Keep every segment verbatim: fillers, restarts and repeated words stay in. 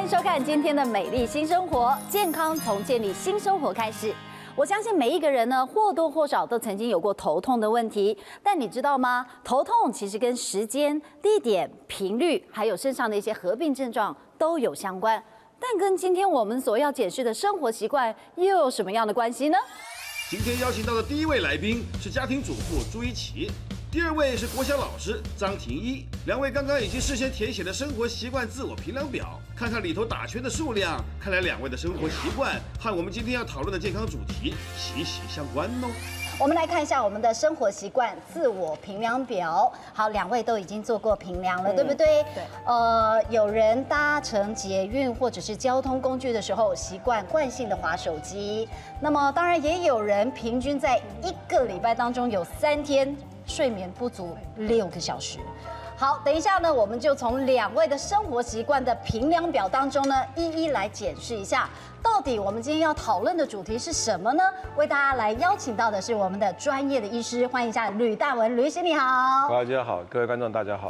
迎收看今天的美丽新生活，健康从建立新生活开始。我相信每一个人呢，或多或少都曾经有过头痛的问题。但你知道吗？头痛其实跟时间、地点、频率，还有身上的一些合并症状都有相关。但跟今天我们所要解释的生活习惯又有什么样的关系呢？ 今天邀请到的第一位来宾是家庭主妇朱一琪。 第二位是国小老师张婷一，两位刚刚已经事先填写了生活习惯自我评量表，看看里头打圈的数量，看来两位的生活习惯和我们今天要讨论的健康主题息息相关哦。 我们来看一下我们的生活习惯自我评量表。好，两位都已经做过评量了，嗯、对不对？对。呃，有人搭乘捷运或者是交通工具的时候，习惯惯性的滑手机。那么，当然也有人平均在一个礼拜当中有三天 睡眠不足六个小时。好，等一下呢，我们就从两位的生活习惯的评量表当中呢，一一来检视一下，到底我们今天要讨论的主题是什么呢？为大家来邀请到的是我们的专业的医师，欢迎一下吕大文，吕医师你好。 大家好，各位观众大家好。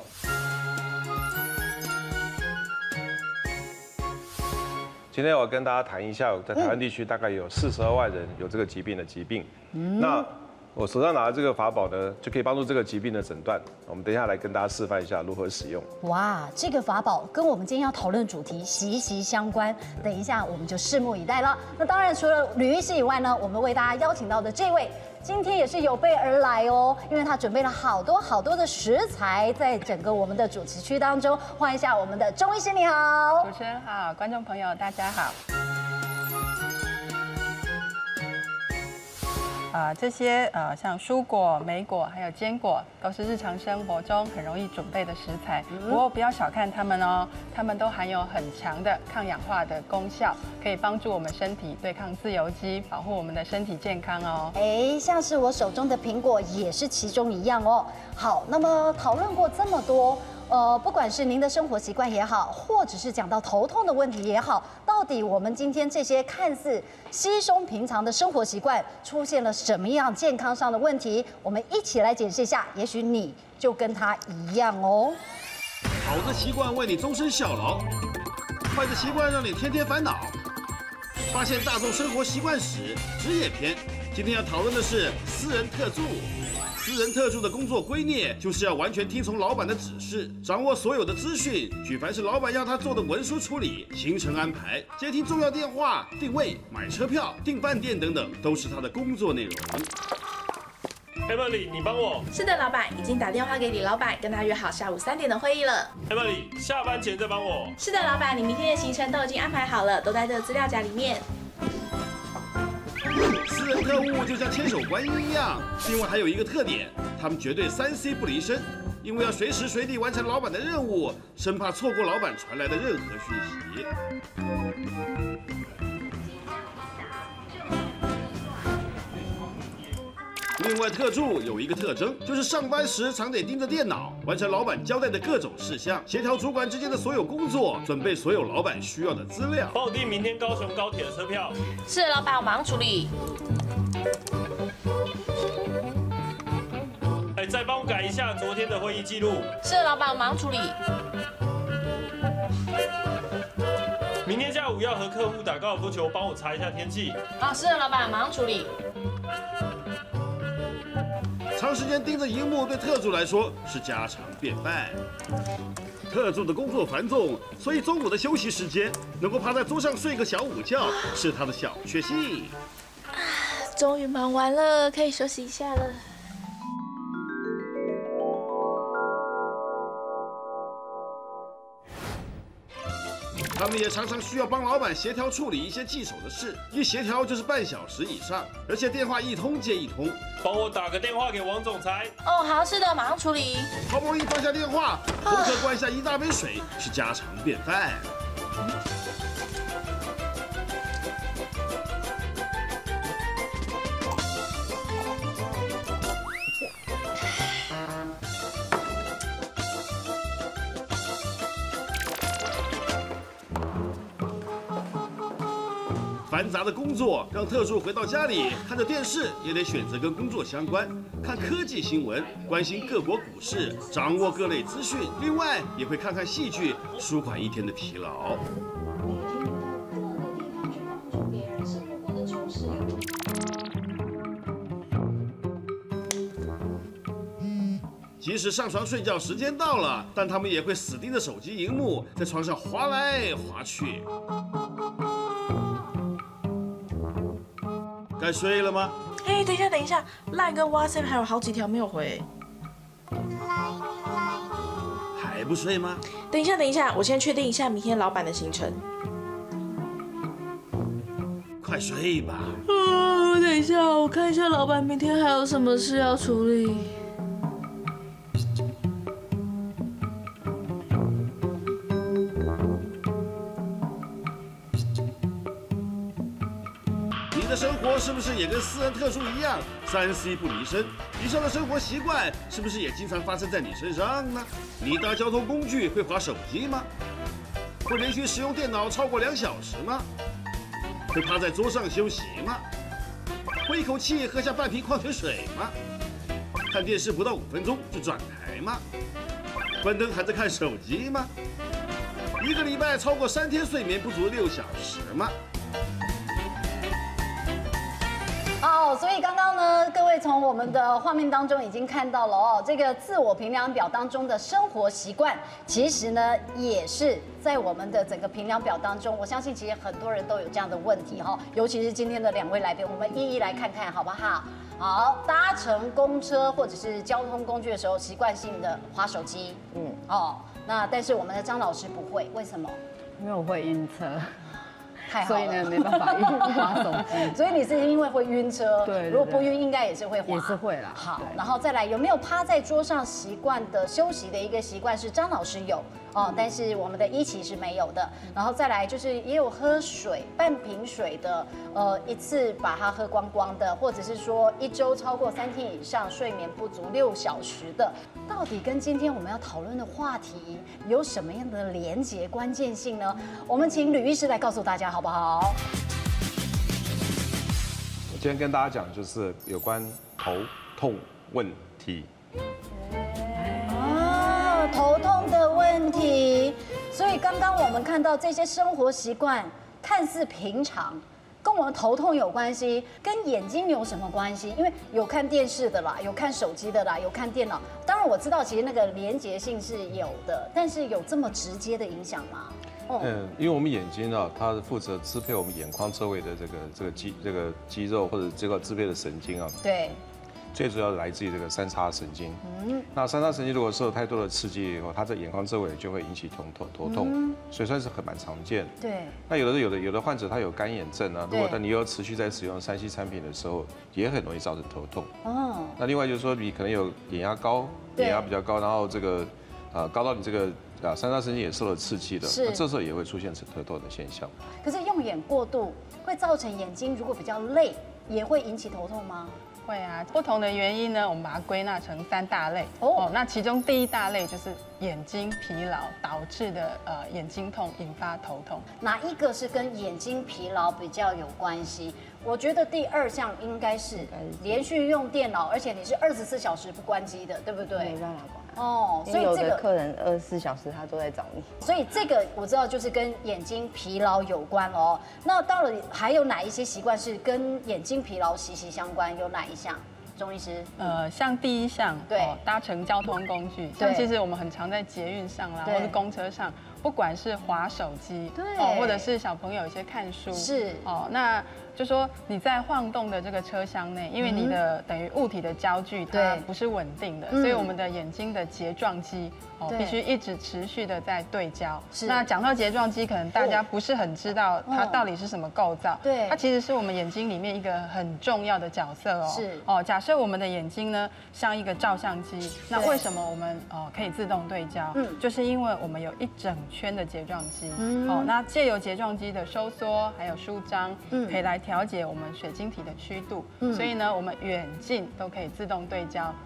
今天我跟大家谈一下，在台湾地区大概有四十二万人有这个疾病的疾病，嗯、那 我手上拿的这个法宝呢，就可以帮助这个疾病的诊断。我们等一下来跟大家示范一下如何使用。哇， 这个法宝跟我们今天要讨论主题息息相关。等一下我们就拭目以待了。那当然，除了吕医师以外呢，我们为大家邀请到的这位，今天也是有备而来哦，因为他准备了好多好多的食材，在整个我们的主持区当中。欢迎一下我们的钟医师，你好。 主持人好，观众朋友大家好。 啊、呃，这些呃，像蔬果、莓果还有坚果，都是日常生活中很容易准备的食材。不过不要小看它们哦，它们都含有很强的抗氧化的功效，可以帮助我们身体对抗自由基，保护我们的身体健康哦。 哎，像是我手中的苹果也是其中一样哦。好，那么讨论过这么多。 呃，不管是您的生活习惯也好，或者是讲到头痛的问题也好，到底我们今天这些看似稀松平常的生活习惯出现了什么样健康上的问题？我们一起来解释一下，也许你就跟他一样哦。 好的习惯为你终身效劳，坏的习惯让你天天烦恼。发现大众生活习惯史职业篇，今天要讨论的是私人特助。 私人特助的工作归臬就是要完全听从老板的指示，掌握所有的资讯，举凡是老板要他做的文书处理、行程安排、接听重要电话、定位、买车票、订饭店等等，都是他的工作内容。 Emily， 你帮我。 是的，老板已经打电话给李老板，跟他约好下午三点的会议了。 Emily， 下班前再帮我。 是的，老板，你明天的行程都已经安排好了，都在这个资料夹里面。 私人特务就像千手观音一样，另外还有一个特点，他们绝对三 C 不离身，因为要随时随地完成老板的任务，生怕错过老板传来的任何讯息。另外，特助有一个特征，就是上班时常得盯着电脑，完成老板交代的各种事项，协调主管之间的所有工作，准备所有老板需要的资料。 帮我订明天高雄高铁的车票。 是的，老板，我马上处理。 哎，再帮我改一下昨天的会议记录。 是的，老板，我马上处理。 明天下午要和客户打高尔夫球，帮我查一下天气。 啊，是的，老板，马上处理。 长时间盯着荧幕，对特助来说是家常便饭。特助的工作繁重，所以中午的休息时间能够趴在桌上睡个小午觉，是他的小确幸。 啊，终于忙完了，可以休息一下了。 他们也常常需要帮老板协调处理一些棘手的事，一协调就是半小时以上，而且电话一通接一通。 帮我打个电话给王总裁。 哦，好，是的，马上处理。 好不容易放下电话，口渴灌下一大杯水，是家常便饭。 繁杂的工作让特助回到家里看着电视也得选择跟工作相关，看科技新闻，关心各国股市，掌握各类资讯。另外也会看看戏剧，舒缓一天的疲劳。即使上床睡觉时间到了，但他们也会死盯着手机荧幕，在床上滑来滑去。该睡了吗？ 哎，等一下，等一下 ，Line 跟 WhatsApp 还有好几条没有回。 还不睡吗？ 等一下，等一下，我先确定一下明天老板的行程。 快睡吧。 嗯，等一下，我看一下老板明天还有什么事要处理。 你的生活是不是也跟私人特助一样，三 C 不离身？以上的生活习惯是不是也经常发生在你身上呢？你搭交通工具会滑手机吗？会连续使用电脑超过两小时吗？会趴在桌上休息吗？会一口气喝下半瓶矿泉水吗？看电视不到五分钟就转台吗？关灯还在看手机吗？一个礼拜超过三天睡眠不足六小时吗？ 哦，所以刚刚呢，各位从我们的画面当中已经看到了哦，这个自我评量表当中的生活习惯，其实呢也是在我们的整个评量表当中，我相信其实很多人都有这样的问题哈，尤其是今天的两位来宾，我们一一来看看好不好？好，搭乘公车或者是交通工具的时候，习惯性的滑手机，嗯，哦，那但是我们的张老师不会，为什么？ 因为我会晕车。 太好了， 所以呢没办法晕滑手机。 所以你是因为会晕车， 对，对如果不晕应该也是会滑， 也是会啦。 好，然后再来有没有趴在桌上习惯的休息的一个习惯是张老师有哦，但是我们的一期是没有的。然后再来就是也有喝水半瓶水的，呃，一次把它喝光光的，或者是说一周超过三天以上睡眠不足六小时的，到底跟今天我们要讨论的话题有什么样的连结关键性呢？我们请吕医师来告诉大家好不好？ 我今天跟大家讲就是有关头痛问题。 啊，头痛的问题。所以刚刚我们看到这些生活习惯看似平常，跟我们头痛有关系，跟眼睛有什么关系？因为有看电视的啦，有看手机的啦，有看电脑。当然我知道其实那个连结性是有的，但是有这么直接的影响吗？ 嗯，因为我们眼睛啊，它是负责支配我们眼眶周围的这个这个肌这个肌肉或者这个支配的神经啊。 对。 最主要来自于这个三叉神经。嗯。那三叉神经如果受太多的刺激以后，它在眼眶周围就会引起头头头痛，嗯、所以算是很蛮常见。 对。 那有的有的有的患者他有干眼症啊，如果他你又持续在使用三 C 产品的时候，也很容易造成头痛。哦。那另外就是说，你可能有眼压高，眼压比较高，然后这个呃高到你这个。啊，三叉神经也受了刺激的，那这时候也会出现头痛的现象。 可是用眼过度会造成眼睛如果比较累，也会引起头痛吗？ 会啊，不同的原因呢，我们把它归纳成三大类。哦，那其中第一大类就是眼睛疲劳导致的呃眼睛痛引发头痛。 哪一个是跟眼睛疲劳比较有关系？我觉得第二项应该是连续用电脑，而且你是二十四小时不关机的，对不对？ 没办法关。 哦， 所以有的客人二十四小时他都在找你， 所以这个我知道就是跟眼睛疲劳有关哦。那到了还有哪一些习惯是跟眼睛疲劳息息相关？有哪一项？钟医师， 呃，像第一项，对、哦，搭乘交通工具，像其实我们很常在捷运上啦，或是公车上，不管是滑手机，对，哦，或者是小朋友有些看书，是，哦，那就说你在晃动的这个车厢内，因为你的、嗯、等于物体的焦距它不是稳定的，所以我们的眼睛的睫状肌哦必须一直持续的在对焦。那讲到睫状肌，可能大家不是很知道它到底是什么构造，对，它其实是我们眼睛里面一个很重要的角色哦。是哦，假设我们的眼睛呢像一个照相机，那为什么我们哦可以自动对焦？嗯，就是因为我们有一整圈的睫状肌，嗯，哦，那借由睫状肌的收缩还有舒张，嗯，可以来调节我们水晶体的曲度，嗯，所以呢，我们远近都可以自动对焦，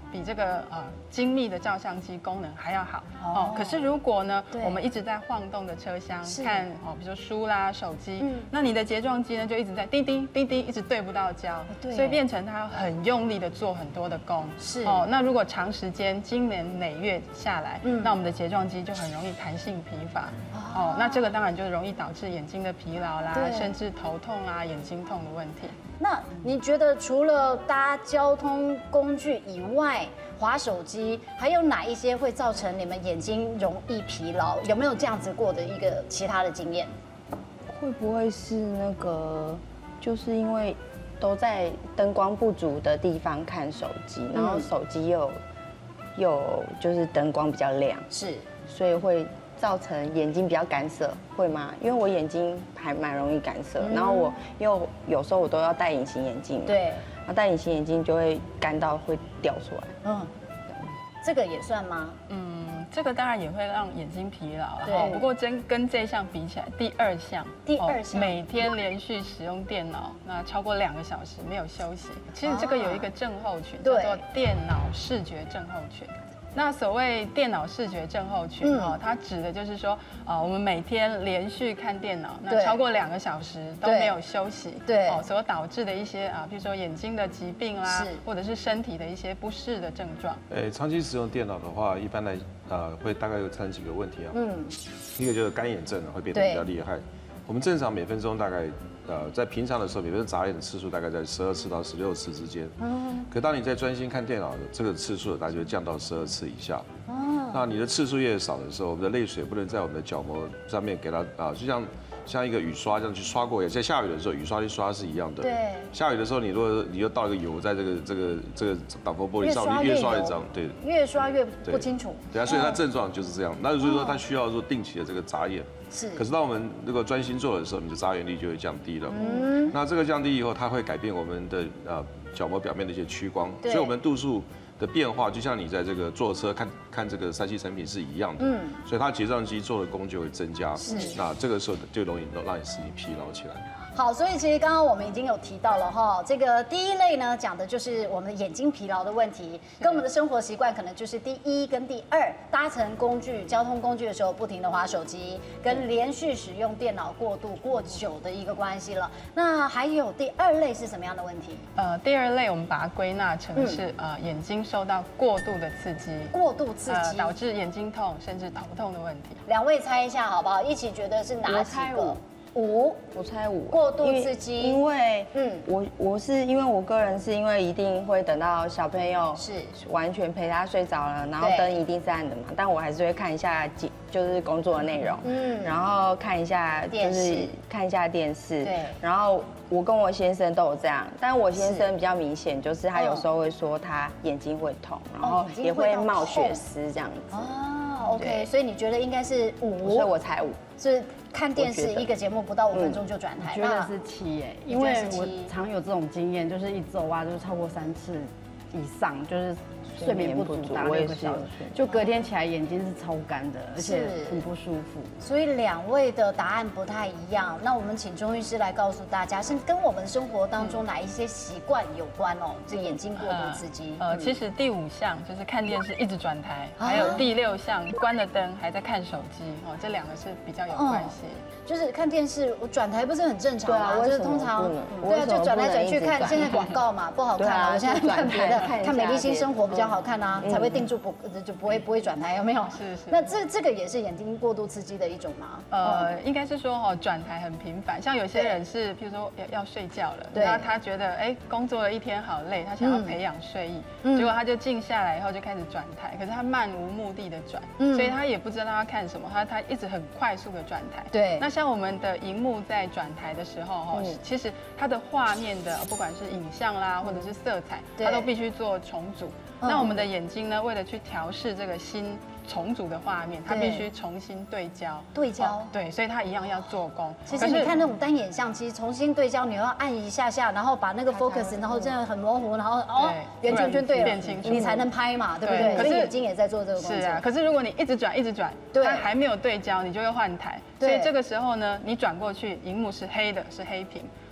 比这个呃精密的照相机功能还要好哦。可是如果呢，我们一直在晃动的车厢看哦，比如说书啦、手机，那你的睫状肌呢就一直在滴滴滴滴，一直对不到焦，所以变成它很用力的做很多的功。是哦，那如果长时间经年累月下来，那我们的睫状肌就很容易弹性疲乏。哦，那这个当然就容易导致眼睛的疲劳啦，甚至头痛啊、眼睛痛的问题。 那你觉得除了搭交通工具以外，滑手机还有哪一些会造成你们眼睛容易疲劳？有没有这样子过的一个其他的经验？ 会不会是那个，就是因为都在灯光不足的地方看手机，然后手机又又就是灯光比较亮， 是， 所以会造成眼睛比较干涩，会吗？因为我眼睛还蛮容易干涩，然后我又有时候我都要戴隐形眼镜， 对， 然后戴隐形眼镜就会干到会掉出来， 嗯，这个也算吗？ 嗯，这个当然也会让眼睛疲劳，对。不过真跟这项比起来，第二项， 第二项， 每天连续使用电脑，那超过两个小时没有休息，其实这个有一个症候群，叫做电脑视觉症候群。那所谓电脑视觉症候群哦，它指的就是说，呃，我们每天连续看电脑，那超过两个小时都没有休息，对，哦，所导致的一些啊，比如说眼睛的疾病啦，或者是身体的一些不适的症状。 诶，长期使用电脑的话，一般来呃会大概有产生几个问题啊。嗯，一个就是干眼症会变得比较厉害。我们正常每分钟大概。呃，在平常的时候，每分钟眨眼的次数大概在十二次到十六次之间。嗯。可当你在专心看电脑的这个次数，大概就会降到十二次以下。哦。那你的次数越少的时候，我们的泪水不能在我们的角膜上面给它啊，就像像一个雨刷这样去刷过。在下雨的时候，雨刷去刷是一样的。对。下雨的时候，你如果你又倒一个油在这个这个这个挡风玻璃上，你越刷越脏。对。 越刷越不清楚。 对啊，所以它症状就是这样。那所以说，它需要做定期的这个眨眼。是，可是当我们如果专心做的时候，你的眨眼力就会降低了。嗯，那这个降低以后，它会改变我们的呃角膜表面的一些屈光，所以我们度数的变化，就像你在这个坐车看看这个三 C 产品是一样的。嗯，所以它睫状肌做的功就会增加。是，那这个时候就容易让你使你疲劳起来。 好，所以其实刚刚我们已经有提到了哈，这个第一类呢讲的就是我们的眼睛疲劳的问题，跟我们的生活习惯可能就是第一跟第二，搭乘工具、交通工具的时候不停的滑手机，跟连续使用电脑过度过久的一个关系了。那还有第二类是什么样的问题？ 呃，第二类我们把它归纳成是呃眼睛受到过度的刺激， 过度刺激导致眼睛痛甚至头痛的问题。 两位猜一下好不好？一起觉得是哪几个？五， 我猜五。 过度刺激， 因为嗯，我我是因为我个人是因为一定会等到小朋友是完全陪他睡着了，然后灯一定是暗的嘛，但我还是会看一下就是工作的内容，嗯，然后看一下就是看一下电视，对，然后我跟我先生都有这样，但我先生比较明显，就是他有时候会说他眼睛会痛，然后也会冒血丝这样子。 哦 ，OK， 所以你觉得应该是五， 所以我猜五， 是。看电视一个节目不到五分钟就转台， 我觉得是七哎，因为我常有这种经验，就是一周啊，就是超过三次以上，就是睡眠不足达六个小时，就隔天起来眼睛是超干的，而且很不舒服。 所以两位的答案不太一样，那我们请钟医师来告诉大家，是跟我们生活当中哪一些习惯有关哦？这眼睛过度刺激。 呃，其实第五项就是看电视一直转台，还有第六项关了灯还在看手机哦，这两个是比较有关系。 就是看电视，我转台不是很正常吗？就是通常对啊，就转来转去看，现在广告嘛不好看啊，我现在看别的，看美丽新生活比较好看啊，才会定住不就不会不会转台，有没有？是是。那这这个也是眼睛过度刺激的一种吗？ 呃，应该是说哦，转台很频繁，像有些人是，譬如说要要睡觉了，然后他觉得哎工作了一天好累，他想要培养睡意，结果他就静下来以后就开始转台，可是他漫无目的的转，所以他也不知道他要看什么，他他一直很快速的转台。对，那像我们的荧幕在转台的时候，哈，其实它的画面的不管是影像啦，或者是色彩，它都必须做重组。那我们的眼睛呢，为了去调试这个新重组的画面，它必须重新对焦。对焦。对，所以它一样要做工。 其实你看那种单眼相机重新对焦，你要按一下下，然后把那个 focus， 然后这样很模糊，然后哦圆圈圈对了，你才能拍嘛，对不对？可是眼睛也在做这个工作。 是啊，可是如果你一直转一直转，它还没有对焦，你就会换台。所以这个时候呢，你转过去，荧幕是黑的，是黑屏。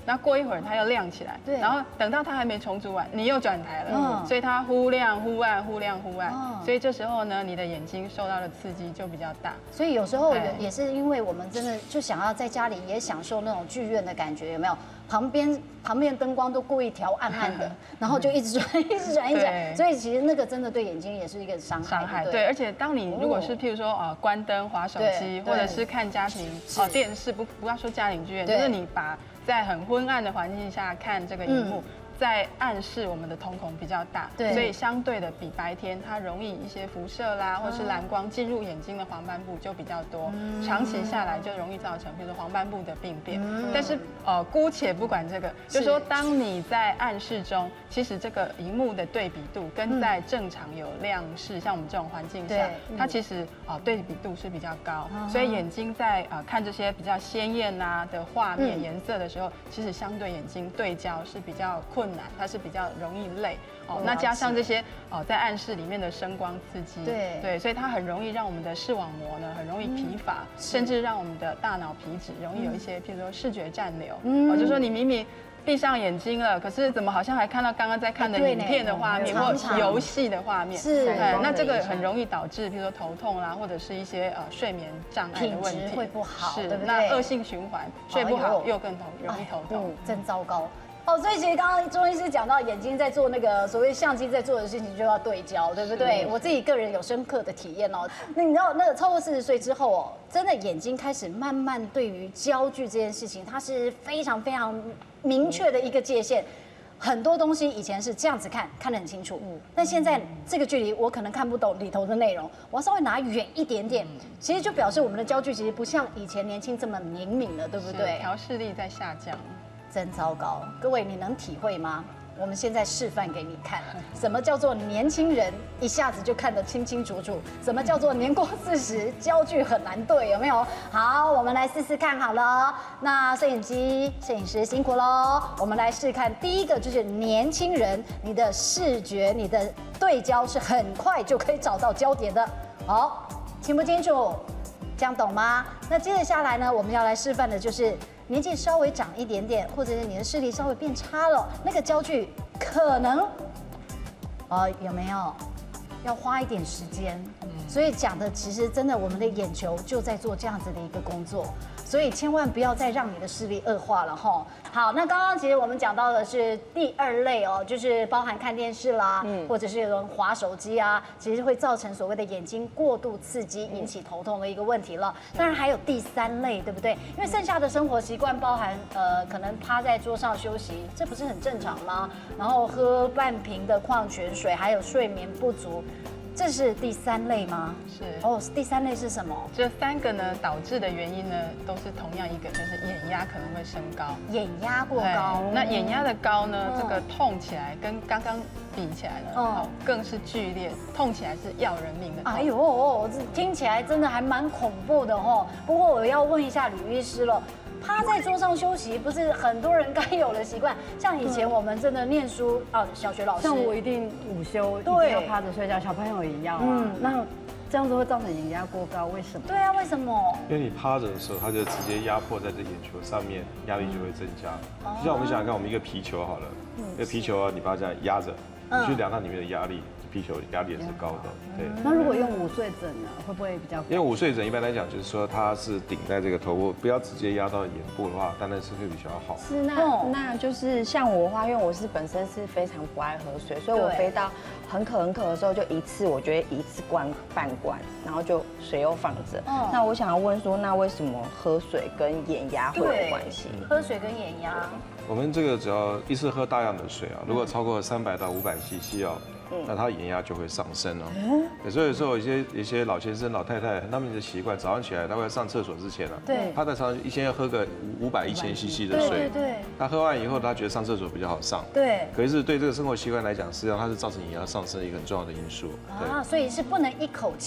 那过一会儿它又亮起来， 对， 然后等到它还没重组完，你又转台了，嗯，所以它忽亮忽暗，忽亮忽暗，所以这时候呢，你的眼睛受到的刺激就比较大。 所以有时候也是因为我们真的就想要在家里也享受那种剧院的感觉，有没有？旁边旁边灯光都故意调暗暗的，然后就一直转，一直转，一直转。所以其实那个真的对眼睛也是一个伤害。 伤害对，而且当你如果是譬如说呃关灯、滑手机，或者是看家庭哦电视，不不要说家庭剧院，就是你把在很昏暗的环境下看这个荧幕。在暗示我们的瞳孔比较大，对，所以相对的比白天它容易一些辐射啦，或是蓝光进入眼睛的黄斑部就比较多，长期下来就容易造成比如说黄斑部的病变。但是呃，姑且不管这个，就说当你在暗示中，其实这个荧幕的对比度跟在正常有亮视，像我们这种环境下，它其实啊对比度是比较高，所以眼睛在啊看这些比较鲜艳啊的画面颜色的时候，其实相对眼睛对焦是比较困难，它是比较容易累哦。那加上这些哦，在暗室里面的声光刺激，对对，所以它很容易让我们的视网膜呢很容易疲乏，甚至让我们的大脑皮质容易有一些，譬如说视觉暂留，哦，就说你明明闭上眼睛了，可是怎么好像还看到刚刚在看的影片的画面或游戏的画面？是，那这个很容易导致，譬如说头痛啦，或者是一些呃睡眠障碍的问题， 会不好， 是，那恶性循环，睡不好又更头容易头痛， 真糟糕。哦，所以其实刚刚钟医师讲到眼睛在做那个所谓相机在做的事情，就要对焦，对不对？我自己个人有深刻的体验哦。那你知道，那个超过四十岁之后哦，真的眼睛开始慢慢对于焦距这件事情，它是非常非常明确的一个界限。很多东西以前是这样子看，看得很清楚，嗯，但现在这个距离我可能看不懂里头的内容，我要稍微拿远一点点，其实就表示我们的焦距其实不像以前年轻这么灵敏了，对不对？ 调视力在下降。 真糟糕，各位你能体会吗？我们现在示范给你看，什么叫做年轻人一下子就看得清清楚楚，什么叫做年过四十焦距很难对，有没有？好，我们来试试看好了。那摄影机、摄影师辛苦喽，我们来试看。第一个就是年轻人，你的视觉、你的对焦是很快就可以找到焦点的。好，清不清楚？这样懂吗？那接着下来呢，我们要来示范的就是年纪稍微长一点点，或者是你的视力稍微变差了，那个焦距可能，呃，有没有要花一点时间？所以讲的其实真的，我们的眼球就在做这样子的一个工作。所以千万不要再让你的视力恶化了哈。好，那刚刚其实我们讲到的是第二类哦，就是包含看电视啦，嗯、或者是有人滑手机啊，其实会造成所谓的眼睛过度刺激，引起头痛的一个问题了。当然还有第三类，对不对？因为剩下的生活习惯包含呃，可能趴在桌上休息，这不是很正常吗？然后喝半瓶的矿泉水，还有睡眠不足。这是第三类吗？是哦，第三类是什么？ 这三个呢导致的原因呢，都是同样一个，就是眼压可能会升高。 眼压过高， 那眼压的高呢，这个痛起来跟刚刚比起来呢，哦，更是剧烈，痛起来是要人命的。 哎呦，这听起来真的还蛮恐怖的哦。不过我要问一下吕医师了。趴在桌上休息不是很多人该有的习惯，像以前我们真的念书啊，小学老师， 像我一定午休一定要趴着睡觉，小朋友也一样啊。那这样子会造成眼压过高，为什么？ 对啊，为什么？ 因为你趴着的时候，它就直接压迫在这眼球上面，压力就会增加。就像我们想想看，我们一个皮球好了，一个皮球啊，你把它这样压着，你去量它里面的压力。皮球压力也是高的，对。 那如果用午睡枕呢，会不会比较？ 因为午睡枕一般来讲就是说它是顶在这个头部，不要直接压到眼部的话，当然是会比较好。 是那那就是像我的话，因为我是本身是非常不爱喝水，所以我飞到很渴很渴的时候，就一次我觉得一次灌半罐，然后就水又放着。那我想要问说，那为什么喝水跟眼压会有关系？ 喝水跟眼压？ 我们这个只要一次喝大量的水啊，如果超过三百到五百 C C 哦。那他眼压就会上升哦。所以有时候有些一些老先生、老太太，他们的习惯早上起来，他会上厕所之前啊，对，他在常一天要喝个五百、一千 C C 的水，对对。他喝完以后，他觉得上厕所比较好上，对。可是对这个生活习惯来讲，实际上它是造成眼压上升的一个很重要的因素。 啊，所以是不能一口气。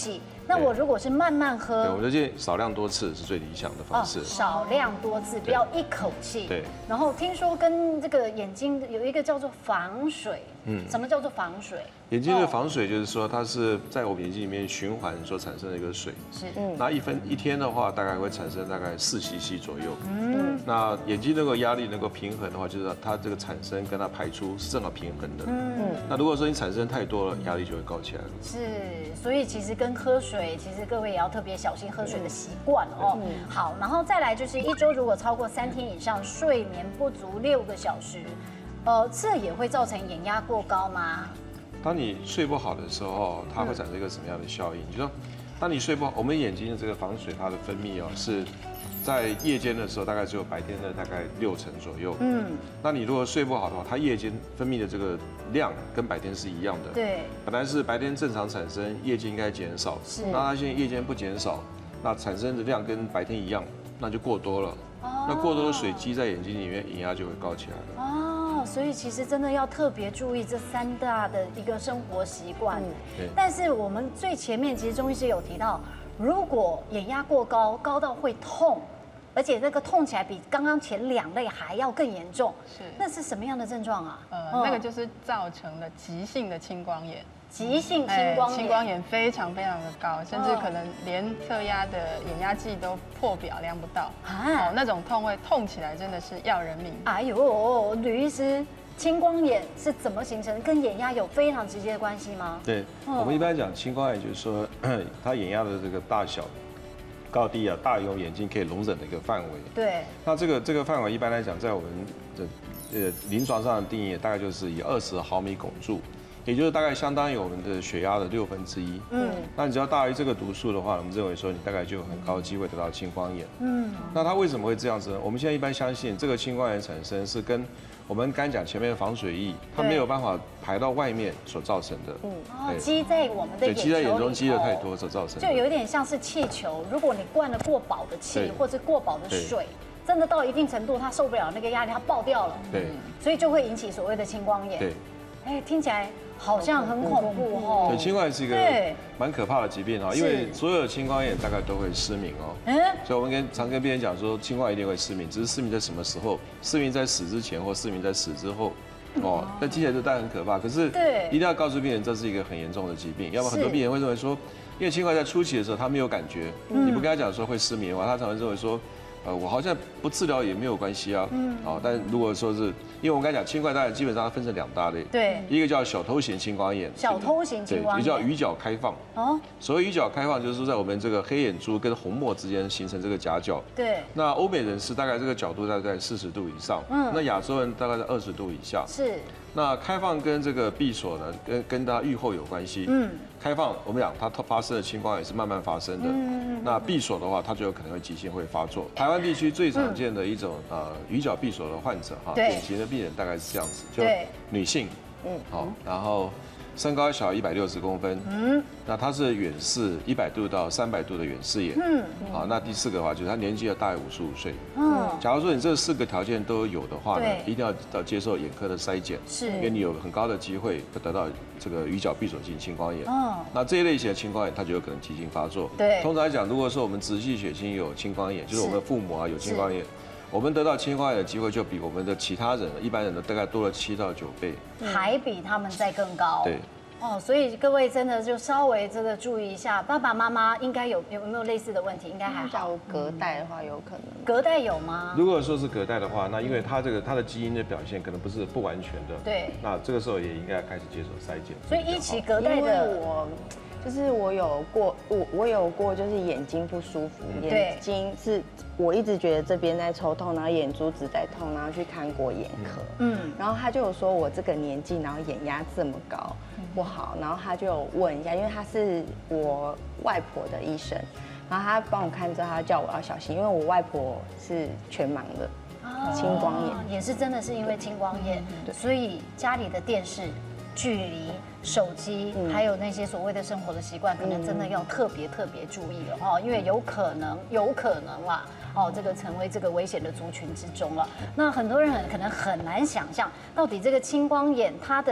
那我如果是慢慢喝， 对，我就建议少量多次是最理想的方式。 少量多次，不要一口气。 对。 然后听说跟这个眼睛有一个叫做防水，嗯，什么叫做防水？ 眼睛的防水就是说，它是在我们眼睛里面循环所产生的一个水。是。嗯。那一分一天的话，大概会产生大概四 C C 左右。嗯。那眼睛那个压力能够平衡的话，就是它这个产生跟它排出是正好平衡的。嗯。那如果说你产生太多了，压力就会高起来了。 是。所以其实跟喝水，其实各位也要特别小心喝水的习惯哦。嗯。好，然后再来就是一周如果超过三天以上，睡眠不足六个小时，呃，这也会造成眼压过高吗？ 当你睡不好的时候，它会产生一个什么样的效应？就说，当你睡不好，我们眼睛的这个防水它的分泌哦，是在夜间的时候大概只有白天的大概六成左右。嗯。那你如果睡不好的话，它夜间分泌的这个量跟白天是一样的。 对。 本来是白天正常产生，夜间应该减少。是。那它现在夜间不减少，那产生的量跟白天一样，那就过多了。哦。那过多的水积在眼睛里面，眼压就会高起来了。 哦。所以其实真的要特别注意这三大的一个生活习惯。对。但是我们最前面其实中医师有提到，如果眼压过高，高到会痛，而且那个痛起来比刚刚前两类还要更严重。是。那是什么样的症状啊？ 呃，那个就是造成了急性的青光眼。 急性青光眼， 青光眼非常非常的高，甚至可能连测压的眼压计都破表量不到。啊，那种痛会痛起来真的是要人命。 哎呦，吕医师，青光眼是怎么形成？跟眼压有非常直接的关系吗？ 对，我们一般讲青光眼就是说，它眼压的这个大小、高低啊，大于我们眼睛可以容忍的一个范围。 对。那这个这个范围一般来讲，在我们的呃临床上的定义，大概就是以二十毫米汞柱。也就是大概相当于我们的血压的六分之一。嗯，那你只要大于这个度数的话，我们认为说你大概就有很高的机会得到青光眼。嗯，那它为什么会这样子呢？我们现在一般相信这个青光眼产生是跟我们刚讲前面的防水液，它没有办法排到外面所造成的。嗯， 哦，积在我们的眼球里头， 积在眼中积的太多所造成的。 就有点像是气球，如果你灌了过饱的气或者过饱的水。真的到一定程度，它受不了那个压力，它爆掉了。 对， 所以就会引起所谓的青光眼。 对， 哎，听起来好像很恐怖哦。 对，青光眼是一个蛮可怕的疾病啊，因为所有的青光眼大概都会失明哦。嗯，所以我们跟常跟病人讲说，青光眼一定会失明，只是失明在什么时候？失明在死之前，或失明在死之后。哦，但听起来就当然很可怕，可是对，一定要告诉病人这是一个很严重的疾病，要不然很多病人会认为说，因为青光眼在初期的时候他没有感觉，你不跟他讲说会失明的话，他常常认为说。呃，我好像不治疗也没有关系啊。嗯。哦，但如果说是，因为我们刚才讲青光眼，基本上它分成两大类。 对。 一个叫小偷型青光眼。 小偷型青光眼。 对，也叫鱼角开放。哦。所谓鱼角开放，就是说在我们这个黑眼珠跟虹膜之间形成这个夹角。 对。 那欧美人士大概这个角度大概四十度以上。嗯。那亚洲人大概在二十度以下。 是。 那开放跟这个闭锁呢，跟跟它愈后有关系。嗯。开放，我们讲它发生的青光眼是慢慢发生的。嗯。那闭锁的话，它就有可能会急性会发作。台湾地区最常见的一种呃鱼角闭锁的患者哈，典型的病人大概是这样子，就女性，嗯，好，然后身高小一百六十公分，嗯，那他是远视一百度到三百度的远视眼，嗯，好，那第四个的话就是他年纪要大于五十五岁，嗯，假如说你这四个条件都有的话呢，一定要要接受眼科的筛检，是，因为你有很高的机会会得到这个鱼角闭锁性青光眼，哦，那这一类型的青光眼它就有可能急性发作，对，通常来讲，如果说我们直系血亲有青光眼，就是我们的父母啊有青光眼。我们得到青光眼的机会就比我们的其他人一般人的大概多了七到九倍， 还比他们再更高。 对， 哦，所以各位真的就稍微这个注意一下，爸爸妈妈应该有有没有类似的问题？应该还好。 隔代的话有可能。 隔代有吗？ 如果说是隔代的话，那因为他这个他的基因的表现可能不是不完全的， 对。 那这个时候也应该开始接受筛检。 所以一起隔代的我。就是我有过，我我有过，就是眼睛不舒服，眼睛是我一直觉得这边在抽痛，然后眼珠子在痛，然后去看过眼科，嗯，然后他就有说我这个年纪，然后眼压这么高不好，然后他就有问一下，因为他是我外婆的医生，然后他帮我看之后，他叫我要小心，因为我外婆是全盲的，青光眼也是真的是因为青光眼，所以家里的电视。距离、手机，还有那些所谓的生活的习惯，可能真的要特别特别注意了哦，因为有可能，有可能啦，哦，这个成为这个危险的族群之中了。那很多人很可能很难想象，到底这个青光眼它的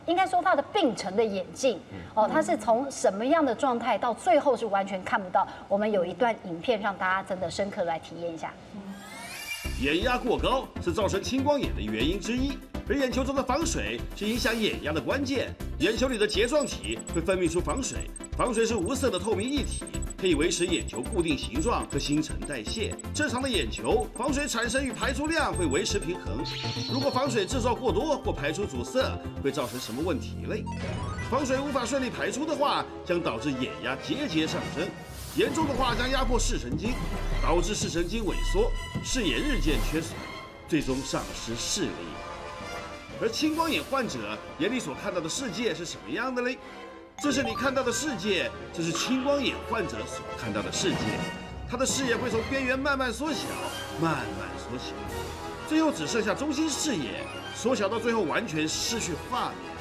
应该说他的病程的演进，哦，他是从什么样的状态到最后是完全看不到。我们有一段影片让大家真的深刻来体验一下。 眼压过高是造成青光眼的原因之一，而眼球中的房水是影响眼压的关键。眼球里的睫状体会分泌出房水，房水是无色的透明液体，可以维持眼球固定形状和新陈代谢。正常的眼球房水产生与排出量会维持平衡。如果房水制造过多或排出阻塞，会造成什么问题嘞？房水无法顺利排出的话，将导致眼压节节上升。严重的话将压迫视神经，导致视神经萎缩，视野日渐缺损，最终丧失视力。而青光眼患者眼里所看到的世界是什么样的嘞？这是你看到的世界，这是青光眼患者所看到的世界。他的视野会从边缘慢慢缩小，慢慢缩小，最后只剩下中心视野，缩小到最后完全失去画面。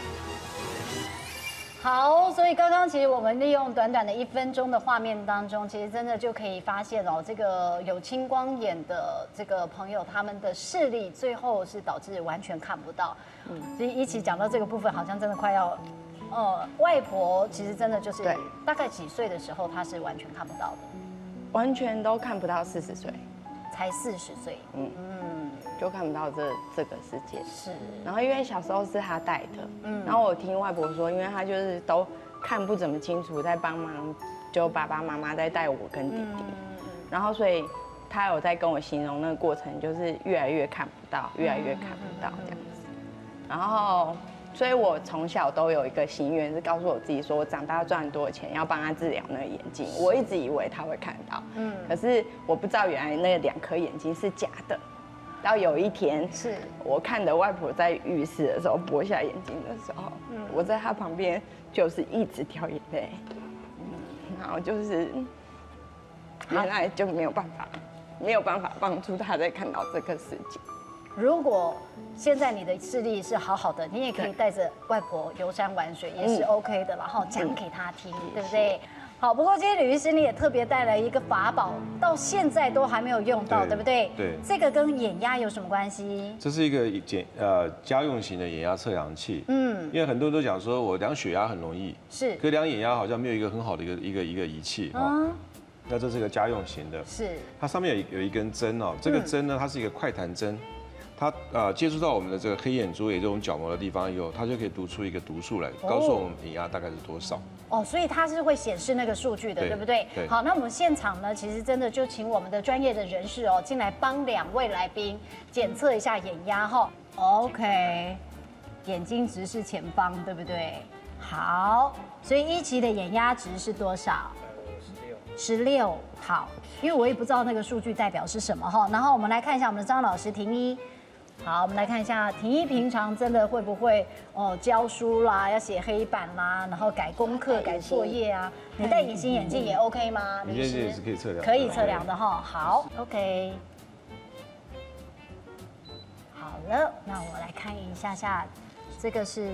好，所以刚刚其实我们利用短短的一分钟的画面当中，其实真的就可以发现哦，这个有青光眼的这个朋友，他们的视力最后是导致完全看不到。嗯，其实一起讲到这个部分，好像真的快要，呃，外婆其实真的就是大概几岁的时候，她是完全看不到的， 完全都看不到四十岁， 才四十岁。嗯嗯。就看不到这这个世界是， 然后因为小时候是他带的，嗯，然后我听外婆说，因为他就是都看不怎么清楚，在帮忙，就爸爸妈妈在带我跟弟弟，然后所以他有在跟我形容那个过程，就是越来越看不到，越来越看不到这样子，然后所以我从小都有一个心愿，是告诉我自己说，我长大赚多少钱要帮他治疗那个眼睛，我一直以为他会看到，嗯，可是我不知道原来那两颗眼睛是假的。到有一天，是我看着外婆在浴室的时候剥下眼睛的时候，嗯，我在她旁边就是一直掉眼泪，嗯，然后就是原来就没有办法，没有办法帮助她再看到这个世界。 如果现在你的视力是好好的，你也可以带着外婆游山玩水，也是 OK 的，然后讲给她听，对不对？好，不过今天吕医师你也特别带来一个法宝，到现在都还没有用到， 对, 对不对？ 对。 这个跟眼压有什么关系？ 这是一个简呃家用型的眼压测量器。嗯。因为很多人都讲说我量血压很容易，是，可量眼压好像没有一个很好的一个一个一个仪器哈。嗯。那这是一个家用型的，是。它上面有有一根针哦，这个针呢，它是一个快弹针。它呃接触到我们的这个黑眼珠，也这种角膜的地方以后，它就可以读出一个读数来，告诉我们眼压大概是多少。 哦，所以它是会显示那个数据的， 对, 对不对？对。好，那我们现场呢，其实真的就请我们的专业的人士哦进来帮两位来宾检测一下眼压哈。OK， 眼睛直视前方，对不对？好，所以一期的眼压值是多少？十六。好，因为我也不知道那个数据代表是什么哈。然后我们来看一下我们的张老师婷一。好，我们来看一下婷一平常真的会不会哦教书啦，要写黑板啦，然后改功课、改作业啊？你戴隐形眼镜也 OK 吗？ 隐形眼镜也是可以测量， 可以测量的哈。好 ，OK。好了，那我来看一下下，这个是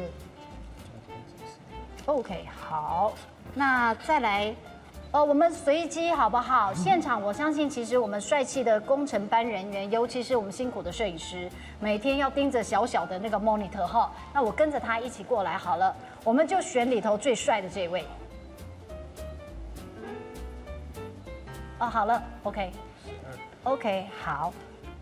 OK。好，那再来。呃，我们随机好不好？现场我相信，其实我们帅气的工程班人员，尤其是我们辛苦的摄影师，每天要盯着小小的那个 monitor 哈。那我跟着他一起过来好了，我们就选里头最帅的这位。哦，好了 ，OK，OK，、OK, 好。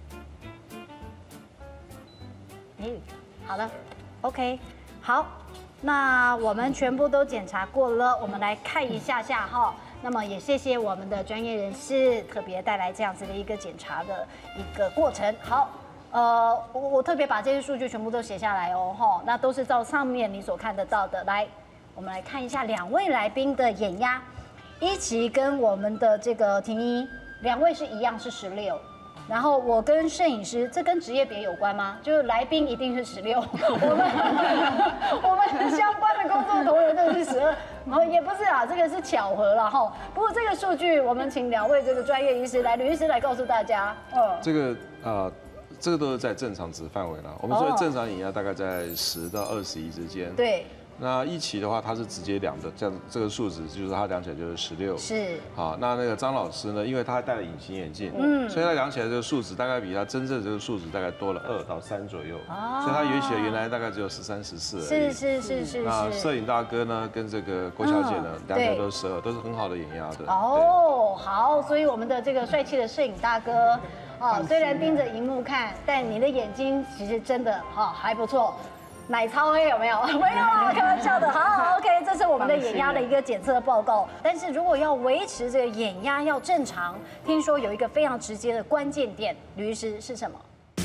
哎，好了 ，OK， 好。那我们全部都检查过了，我们来看一下下哈。那么也谢谢我们的专业人士特别带来这样子的一个检查的一个过程。好，呃，我我特别把这些数据全部都写下来哦，哈，那都是照上面你所看得到的。来，我们来看一下两位来宾的眼压，一期跟我们的这个婷一，两位是一样是十六。然后我跟摄影师，这跟职业别有关吗？就是来宾一定是十六，我们我们相关的工作同仁都是十二，哦也不是啊，这个是巧合了哈。不过这个数据，我们请两位这个专业医师来，吕医师来告诉大家。嗯， 这个啊，这个都是在正常值范围啦。我们说正常眼压大概在十到二十一之间。 对。 那一期的话，它是直接量的，这样这个数值就是它量起来就是十六。 是。 好，那那个张老师呢，因为他戴了隐形眼镜，嗯，所以他量起来这个数值大概比他真正这个数值大概多了二到三左右。哦。所以他原写原来大概只有十三、十四而已。 是是是是。 那摄影大哥呢，跟这个郭小姐呢，两个都是十二，都是很好的眼压的。 哦，好，所以我们的这个帅气的摄影大哥，哦，虽然盯着荧幕看，但你的眼睛其实真的哈还不错。奶超黑有没有？没有啊，开玩笑的。好 ，OK， 这是我们的眼压的一个检测报告。但是如果要维持这个眼压要正常，听说有一个非常直接的关键点，吕医师是什么？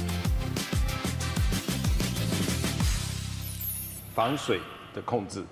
防水的控制。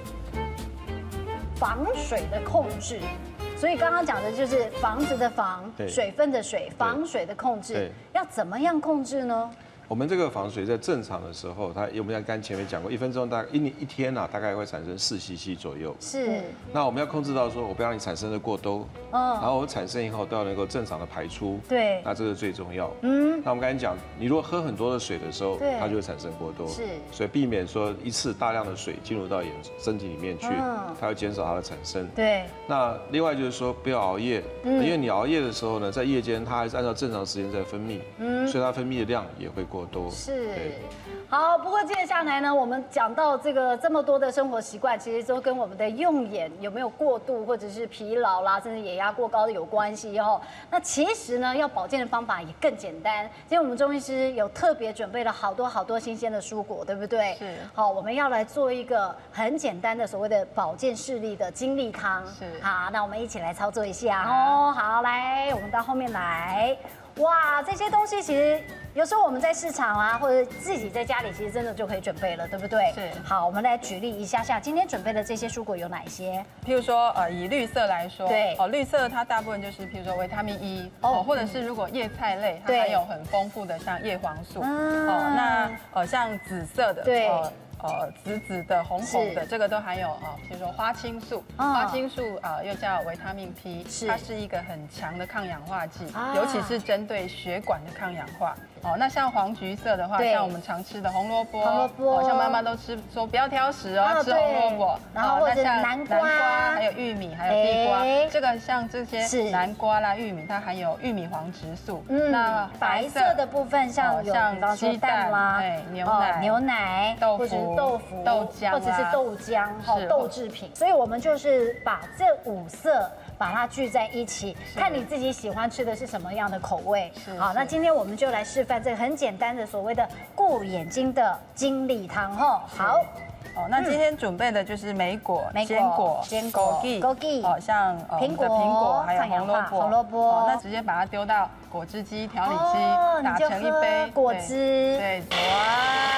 防水的控制。所以刚刚讲的就是房子的房，水分的水，防水的控制，要怎么样控制呢？ 我们这个防水在正常的时候，它我们要刚前面讲过，一分钟大概一一天呐、啊，大概会产生四 C C 左右。 是。 那我们要控制到说，我不要让你产生的过多，嗯，然后我产生以后都要能够正常的排出。 对。 那这个最重要。嗯。那我们刚才讲，你如果喝很多的水的时候，它就会产生过多。 是。 所以避免说一次大量的水进入到眼身体里面去，嗯、它会减少它的产生。 对。 那另外就是说，不要熬夜，嗯、因为你熬夜的时候呢，在夜间它还是按照正常时间在分泌，嗯，所以它分泌的量也会过多。 是。好，不过接下来呢，我们讲到这个这么多的生活习惯，其实都跟我们的用眼有没有过度，或者是疲劳啦，甚至眼压过高的有关系哦。那其实呢，要保健的方法也更简单。今天我们中医师有特别准备了好多好多新鲜的蔬果，对不对？ 是。 好，我们要来做一个很简单的所谓的保健视力的精力汤。 是。 好，那我们一起来操作一下哦。好，来，我们到后面来。哇，这些东西其实有时候我们在市场啊，或者自己在家里，其实真的就可以准备了，对不对？ 是。 好，我们来举例一下下，今天准备的这些蔬果有哪些？ 譬如说，呃，以绿色来说， 对， 哦，绿色它大部分就是譬如说维他命 E， 哦，或者是如果叶菜类，它含有很丰富的像叶黄素，哦，那呃像紫色的， 对。 呃，紫紫的、红红的，这个都含有啊，比如说花青素，花青素啊，又叫维他命 P， 它是一个很强的抗氧化剂，尤其是针对血管的抗氧化。哦，那像黄橘色的话，像我们常吃的红萝卜， 红萝卜， 像妈妈都吃说不要挑食哦，吃红萝卜。 然后或者南瓜， 还有玉米，还有地瓜。这个像这些南瓜啦、玉米，它含有玉米黄质素。 嗯，那白色的部分像有像鸡蛋啦， 牛奶、 牛奶、 豆腐、 豆腐、 豆浆， 或者是豆浆、豆制品。所以我们就是把这五色。把它聚在一起，看你自己喜欢吃的是什么样的口味。好，那今天我们就来示范这个很简单的所谓的顾眼睛的精力汤哈。好， 哦，那今天准备的就是莓果、坚果、 坚果、 枸杞，哦，像苹果、苹果还有红萝卜， 红萝卜。 那直接把它丢到果汁机、调理机，打成一杯果汁。 对， 哇。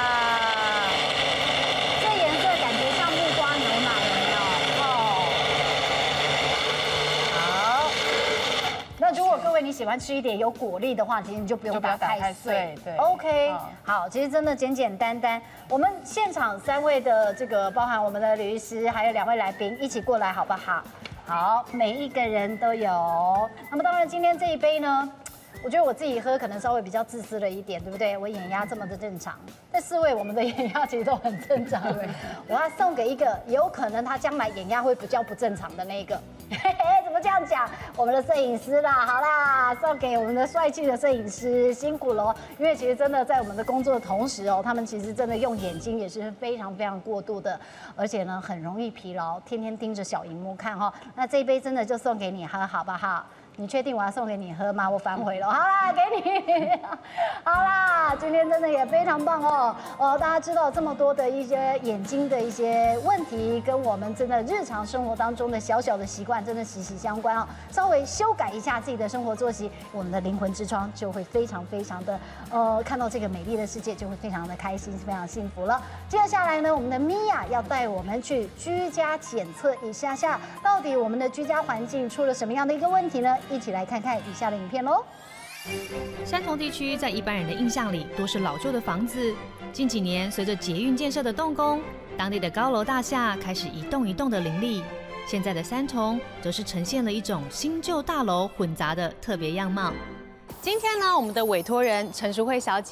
各位，你喜欢吃一点有果粒的话，其实你就不用打太碎。 对 ，OK， 好，其实真的简简单单。我们现场三位的这个，包含我们的吕医师，还有两位来宾一起过来，好不好？好，每一个人都有。那么当然，今天这一杯呢，我觉得我自己喝可能稍微比较自私了一点，对不对？我眼压这么的正常，这四位我们的眼压其实都很正常。我要送给一个有可能他将来眼压会比较不正常的那一个。嘿嘿，怎么这样讲？我们的摄影师啦，好啦，送给我们的帅气的摄影师，辛苦了。因为其实真的在我们的工作的同时哦，他们其实真的用眼睛也是非常非常过度的，而且呢很容易疲劳，天天盯着小荧幕看哈。那这一杯真的就送给你喝，好不好？你确定我要送给你喝吗？我反悔了。好啦，给你。好啦，今天真的也非常棒哦。哦，大家知道这么多的一些眼睛的一些问题，跟我们真的日常生活当中的小小的习惯，真的息息相关哦。稍微修改一下自己的生活作息，我们的灵魂之窗就会非常非常的呃，看到这个美丽的世界就会非常的开心，非常幸福了。接下来呢，我们的米娅要带我们去居家检测一下下，到底我们的居家环境出了什么样的一个问题呢？一起来看看以下的影片喽。 山同地区在一般人的印象里多是老旧的房子，近几年随着捷运建设的动工，当地的高楼大厦开始一栋一栋的林立。现在的三重则是呈现了一种新旧大楼混杂的特别样貌。 今天呢，我们的委托人陈淑慧小姐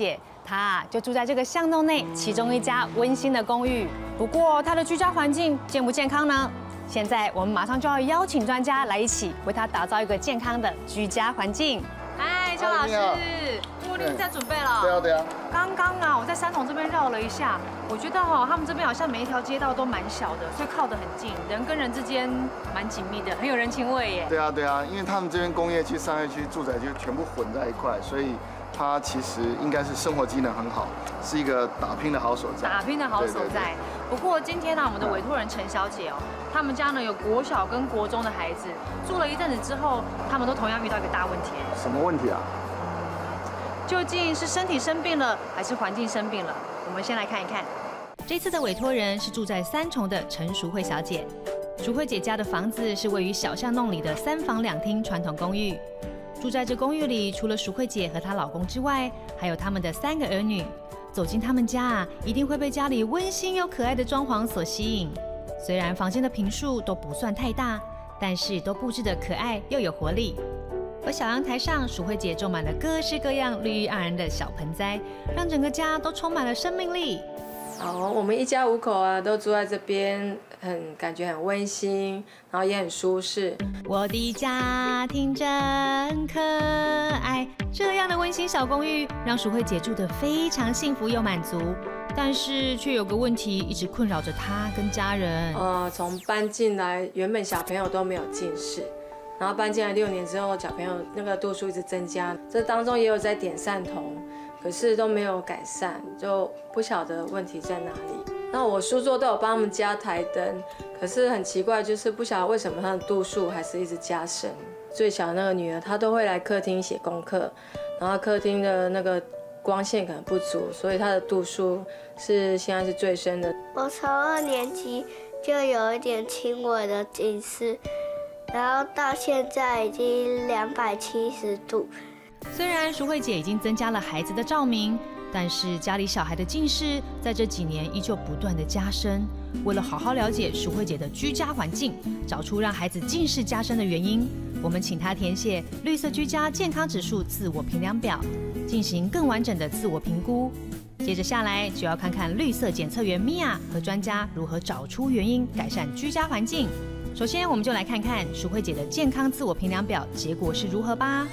他就住在这个巷弄内其中一家温馨的公寓。不过他的居家环境健不健康呢？现在我们马上就要邀请专家来一起为他打造一个健康的居家环境。嗨，邱老师，茉莉在准备了。 对啊，对啊。 刚刚啊，我在三重这边绕了一下，我觉得哈，他们这边好像每一条街道都蛮小的，所以靠得很近，人跟人之间蛮紧密的，很有人情味耶。 对啊，对啊，因为他们这边工业区、商业区、住宅区全部混在一块，所以它其实应该是生活机能很好，是一个打拼的好所在。 打拼的好所在。不过今天呢，我们的委托人陈小姐哦，他们家呢有国小跟国中的孩子，住了一阵子之后，他们都同样遇到一个大问题。 什么问题啊？ 究竟是身体生病了，还是环境生病了？我们先来看一看。这次的委托人是住在三重的陈淑慧小姐。淑慧姐家的房子是位于小巷弄里的三房两厅传统公寓。住在这公寓里，除了淑慧姐和她老公之外，还有他们的三个儿女。走进他们家啊，一定会被家里温馨又可爱的装潢所吸引。虽然房间的坪数都不算太大，但是都布置得可爱又有活力。而小阳台上，淑慧姐种满了各式各样绿意盎然的小盆栽，让整个家都充满了生命力。 哦，我们一家五口啊，都住在这边，很感觉很温馨，然后也很舒适。 我的家庭真可爱，这样的温馨小公寓让淑慧姐住得非常幸福又满足。但是却有个问题一直困扰着她跟家人。 呃，从搬进来，原本小朋友都没有近视，然后搬进来六年之后，小朋友那个度数一直增加，这当中也有在点散瞳。可是都没有改善，就不晓得问题在哪里。那我书桌都有帮他们加台灯，可是很奇怪，就是不晓得为什么他的度数还是一直加深。最小的那个女儿，她都会来客厅写功课，然后客厅的那个光线可能不足，所以她的度数是现在是最深的。 我从二年级就有一点轻微的近视，然后到现在已经两百七十度。 虽然淑慧姐已经增加了孩子的照明，但是家里小孩的近视在这几年依旧不断的加深。为了好好了解淑慧姐的居家环境，找出让孩子近视加深的原因，我们请她填写绿色居家健康指数自我评量表，进行更完整的自我评估。接着下来就要看看绿色检测员米娅和专家如何找出原因，改善居家环境。首先，我们就来看看淑慧姐的健康自我评量表结果是如何吧。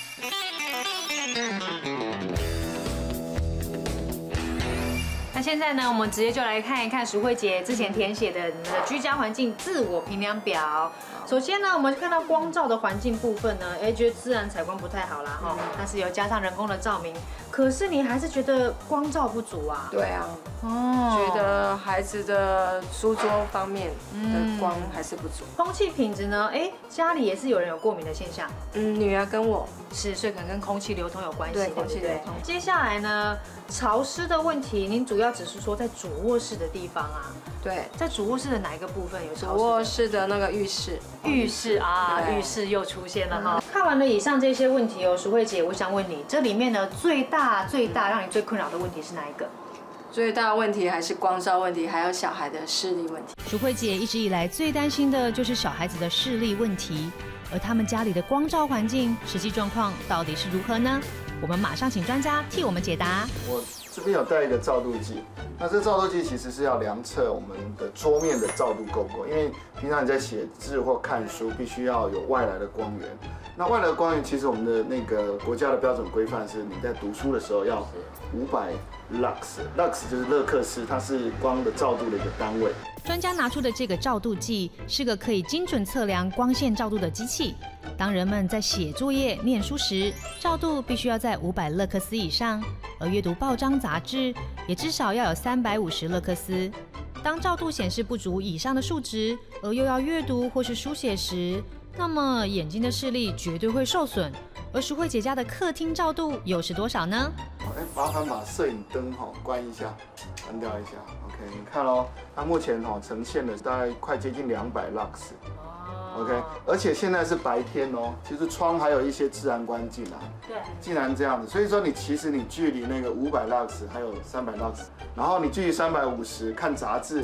那现在呢，我们直接就来看一看淑慧姐之前填写的你们的居家环境自我评量表。首先呢，我们看到光照的环境部分呢，哎，觉得自然采光不太好啦哈，但是有加上人工的照明，可是你还是觉得光照不足啊？ 对啊，哦，觉得孩子的书桌方面的光还是不足。 空气品质呢？哎，家里也是有人有过敏的现象。 嗯，女儿跟我是，所以可能跟空气流通有关系。 对，空气流通。 接下来呢，潮湿的问题，您主要只是说在主卧室的地方啊？ 对， 在主卧室的哪一个部分有潮湿？ 主卧室的那个浴室。 浴室啊，浴室又出现了哈。看完了以上这些问题哦，淑慧姐，我想问你，这里面呢最大最大让你最困扰的问题是哪一个？ 最大的问题还是光照问题，还有小孩的视力问题。 淑慧姐一直以来最担心的就是小孩子的视力问题，而他们家里的光照环境实际状况到底是如何呢？我们马上请专家替我们解答。 我这边有带一个照度计，那这照度计其实是要量测我们的桌面的照度够不够，因为平常你在写字或看书，必须要有外来的光源。那外来的光源，其实我们的那个国家的标准规范是，你在读书的时候要五百 lux，lux 就是勒克斯，它是光的照度的一个单位。 专家拿出的这个照度计是个可以精准测量光线照度的机器。当人们在写作业、念书时，照度必须要在五百勒克斯以上，而阅读报章杂志也至少要有三百五十勒克斯。当照度显示不足以上的数值，而又要阅读或是书写时，那么眼睛的视力绝对会受损。而淑慧姐家的客厅照度又是多少呢？ 哎，麻烦把摄影灯哈关一下，关掉一下。OK， 你看咯，它目前哈呈现的大概快接近两百 lux。OK， 而且现在是白天哦，其实窗还有一些自然光进来，对，竟然这样子，所以说你其实你距离那个五百 lux 还有三百 lux， 然后你距离三百五十看杂志，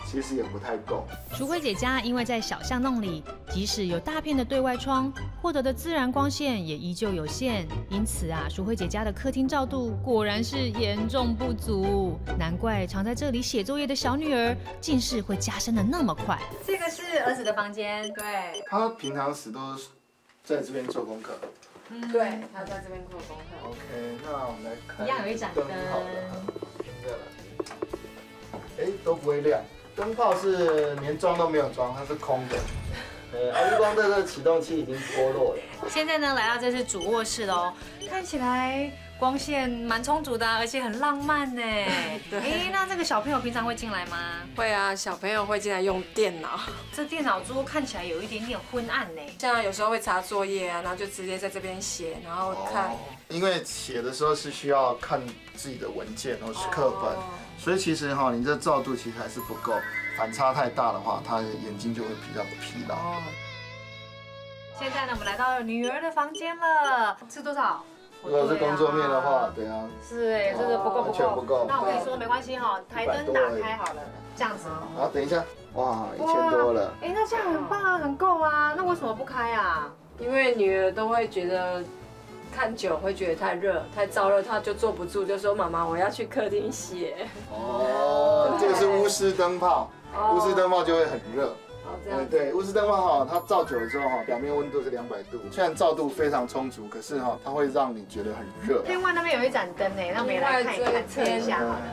其实也不太够。 淑慧姐家因为在小巷弄里，即使有大片的对外窗，获得的自然光线也依旧有限，因此啊，淑慧姐家的客厅照度果然是严重不足，难怪常在这里写作业的小女儿近视会加深的那么快。 这个是儿子的房间， 对， 他平常时都是在这边做功课。 嗯，对，他在这边做功课。 OK， 那我们来看， 一样有一盏灯， 好了，哎，都不会亮。灯泡是连装都没有装，它是空的。呃，啊，日光灯的启动器已经脱落了。 现在呢，来到这是主卧室喽，看起来光线蛮充足的，而且很浪漫呢。 对。 哎，那这个小朋友平常会进来吗？ 会啊，小朋友会进来用电脑。 这电脑桌看起来有一点点昏暗呢。 像有时候会查作业啊，然后就直接在这边写，然后看。 哦、因为写的时候是需要看自己的文件或是课本。哦，所以其实哈，你这照度其实还是不够，反差太大的话，他的眼睛就会比较疲劳。哦。 现在呢，我们来到女儿的房间了，是多少？ 如果是工作面的话，对啊。 是哎，这个不够不够。 完全不够。 那我跟你说没关系哈，台灯打开好了，这样子。 好，等一下，哇，一千多了。 哎，那这样很棒啊，很够啊。那为什么不开啊？ 因为女儿都会觉得。看久会觉得太热、太燥热，他就坐不住，就说妈妈，我要去客厅写。 哦，这个是钨丝灯泡，钨丝灯泡就会很热。 哦，这样。 对，钨丝灯泡哈，它照久了之后哈，表面温度是两百度，虽然照度非常充足，可是哈，它会让你觉得很热。 另外那边有一盏灯诶，那我们也来看一看，测一下好了。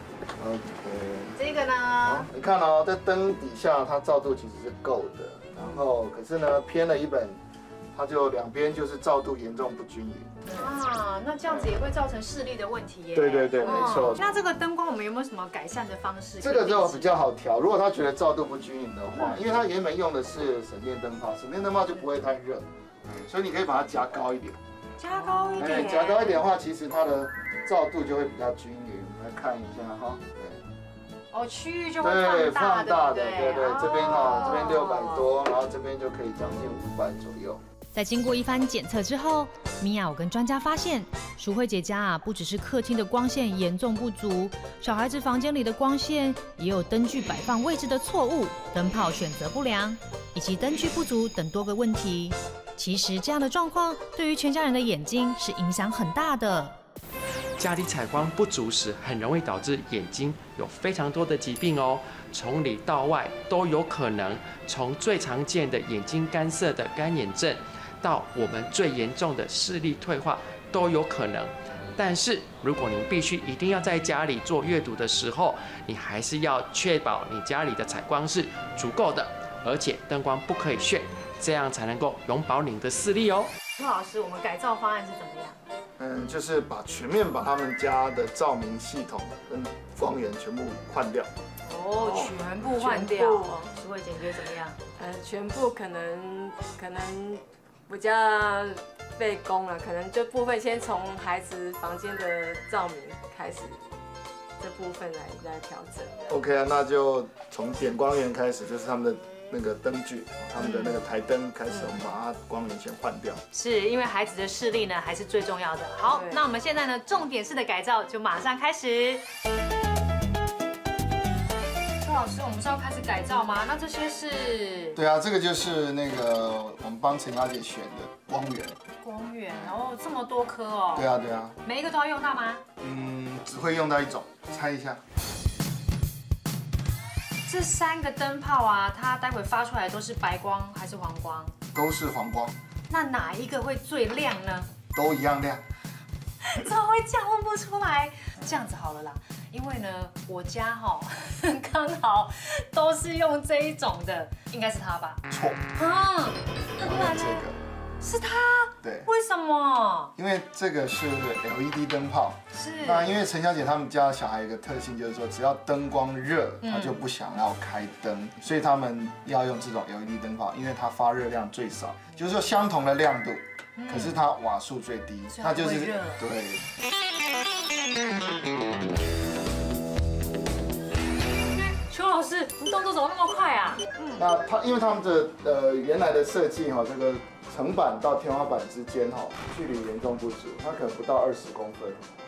OK。 这个呢？ 你看哦，在灯底下它照度其实是够的，然后可是呢偏了一本。它就两边就是照度严重不均匀啊，那这样子也会造成视力的问题耶。 对对对，没错。 那这个灯光我们有没有什么改善的方式？ 这个就比较好调。如果他觉得照度不均匀的话，因为他原本用的是省电灯泡，省电灯泡就不会太热，所以你可以把它加高一点。 加高一点。 加高一点的话，其实它的照度就会比较均匀。来看一下哈。 哦，区域就会放大， 放大的，对对，这边哈，这边六百多，然后这边就可以将近五百左右。 在经过一番检测之后，米娅我跟专家发现，淑慧姐家啊，不只是客厅的光线严重不足，小孩子房间里的光线也有灯具摆放位置的错误、灯泡选择不良以及灯具不足等多个问题。其实这样的状况对于全家人的眼睛是影响很大的。 家里采光不足时，很容易导致眼睛有非常多的疾病哦，从里到外都有可能。从最常见的眼睛干涩的干眼症，到我们最严重的视力退化都有可能。但是如果您必须一定要在家里做阅读的时候，你还是要确保你家里的采光是足够的，而且灯光不可以炫，这样才能够永保您的视力哦。 邱老师，我们改造方案是怎么样？ 嗯，就是把全面把他们家的照明系统跟光源全部换掉。 哦，全部换掉。淑慧姐觉得怎么样？ 呃，全部可能可能比较费工了，可能就部分先从孩子房间的照明开始，这部分来来调整。 OK 啊，那就从点光源开始，就是他们的那个灯具，他们的那个台灯开始，我们把它光源先换掉。 是因为孩子的视力呢还是最重要的。好，那我们现在呢重点式的改造就马上开始。邱老师，我们是要开始改造吗？那这些是？ 对啊，这个就是那个我们帮陈小姐选的光源。 光源，哦，这么多颗哦。 对啊，对啊。 每一个都要用到吗？ 嗯，只会用到一种，猜一下。 这三个灯泡啊，它待会发出来都是白光还是黄光？ 都是黄光。 那哪一个会最亮呢？ 都一样亮。 怎么会这样问不出来？这样子好了啦，因为呢，我家哈刚好都是用这一种的，应该是它吧？ 错。 嗯，那不然呢？是它？ 对。 为什么？ 因为这个是 L E D 灯泡。 是。 那因为陈小姐他们家小孩有一个特性，就是说只要灯光热，他就不想要开灯，所以他们要用这种 L E D 灯泡，因为它发热量最少，就是说相同的亮度，可是它瓦数最低，它就是对。 邱老师，你动作怎么那么快啊？ 嗯。那它因为他们的呃原来的设计哈，这个层板到天花板之间哈距离严重不足，它可能不到二十公分。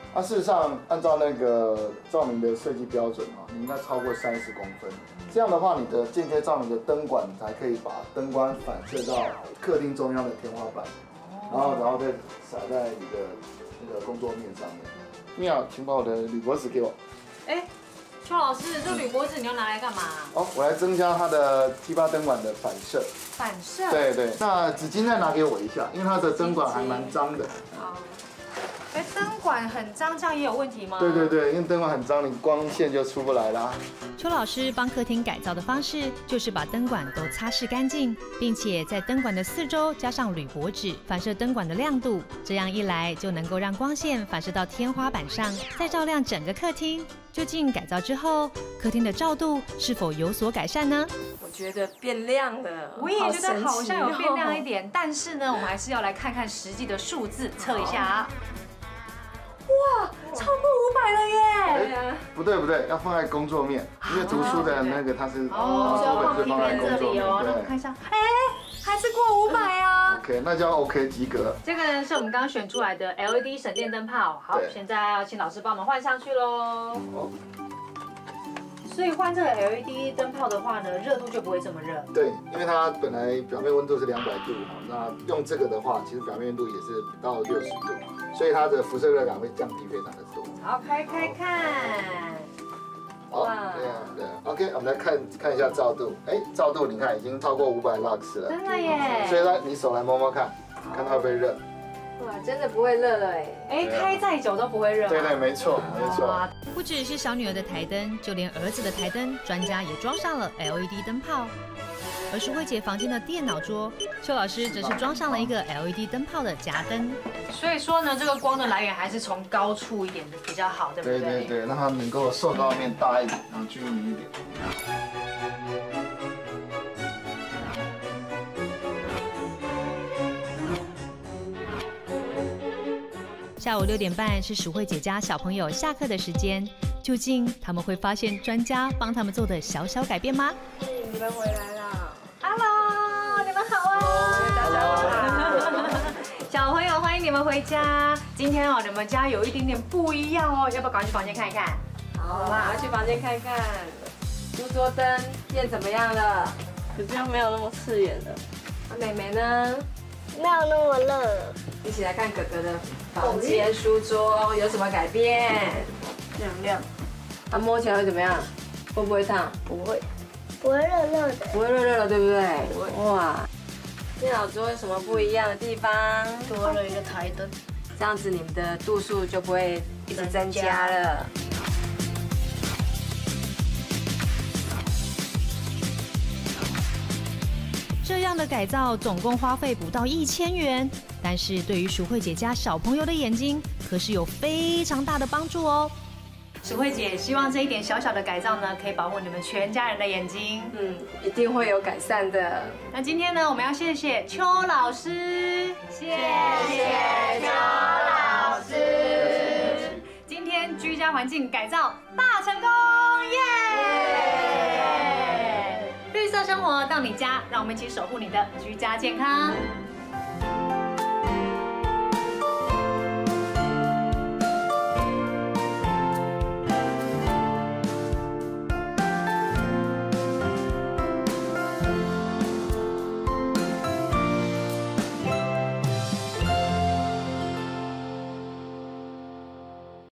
啊，事实上，按照那个照明的设计标准啊，你应该超过三十公分。这样的话，你的间接照明的灯管才可以把灯光反射到客厅中央的天花板，然后然后再洒在你的那个工作面上面。你好，请把我的铝箔纸给我。 哎，邱老师，这铝箔纸你要拿来干嘛？ 哦，我来增加它的T八灯管的反射。 反射。 对对，那纸巾再拿给我一下，因为它的灯管还蛮脏的。 好。哎，灯管很脏，这样也有问题吗？ 对对对，因为灯管很脏，你光线就出不来啦。 邱老师帮客厅改造的方式，就是把灯管都擦拭干净，并且在灯管的四周加上铝箔纸，反射灯管的亮度。这样一来，就能够让光线反射到天花板上，再照亮整个客厅。究竟改造之后，客厅的照度是否有所改善呢？ 我觉得变亮了， 我也觉得好像有变亮一点，但是呢，我们还是要来看看实际的数字，测一下啊。哇，超过五百了耶！ 对啊，不对不对，要放在工作面，因为读书的那个它是哦， 书本是放在工作面。 哦，那我看一下，哎，还是过五百啊。 OK， 那叫 OK 及格。 这个呢是我们刚刚选出来的 L E D 省电灯泡，好，现在要请老师帮我们换上去喽。好。所以换这个 L E D 灯泡的话呢，热度就不会这么热。 对，因为它本来表面温度是两百度，那用这个的话，其实表面温度也是不到六十度，所以它的辐射热感会降低非常的多。 好，开开看。 好，对啊，对 ，OK， 我们来看看一下照度。哎，照度你看已经超过五百 lux 了， 真的耶！ 所以呢，你手来摸摸看，看它会不会热。 哇，真的不会热了哎！ 哎，开再久都不会热。 对对，没错没错。 不只是小女儿的台灯，就连儿子的台灯，专家也装上了 L E D 灯泡。而淑慧姐房间的电脑桌，邱老师则是装上了一个 L E D 灯泡的夹灯。 所以说呢，这个光的来源还是从高处一点的比较好，对不对？ 对对对，让它能够受到面大一点，然后均匀一点。 下午六点半是淑慧姐家小朋友下课的时间，究竟他们会发现专家帮他们做的小小改变吗？ 你们回来了 ，Hello， 你们好啊！ 大家好， 小朋友欢迎你们回家。今天哦，你们家有一点点不一样哦，要不要赶快去房间看一看？ 好啦，去房间看看。书桌灯变怎么样了？ 可是又没有那么刺眼了。 那妹妹呢？ 没有那么热。 一起来看哥哥的房间书桌有什么改变？ 亮亮。 它摸起来会怎么样？会不会烫？ 不会，不会热热的。 不会热热的，对不对？不会。哇，电脑桌有什么不一样的地方？ 多了一个台灯， 这样子你们的度数就不会一直增加了。 这样的改造总共花费不到一千元，但是对于淑慧姐家小朋友的眼睛可是有非常大的帮助哦。 淑慧姐希望这一点小小的改造呢，可以保护你们全家人的眼睛。 嗯，一定会有改善的。 那今天呢，我们要谢谢邱老师， 谢谢邱老师。 今天居家环境改造大成功，耶！绿色生活到你家，让我们一起守护你的居家健康。